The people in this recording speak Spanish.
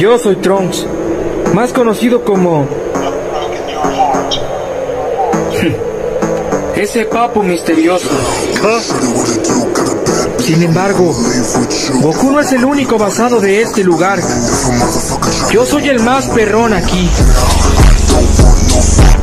Yo soy Trunks, más conocido como... ese papu misterioso. Sin embargo, Goku no es el único basado de este lugar. Yo soy el más perrón aquí.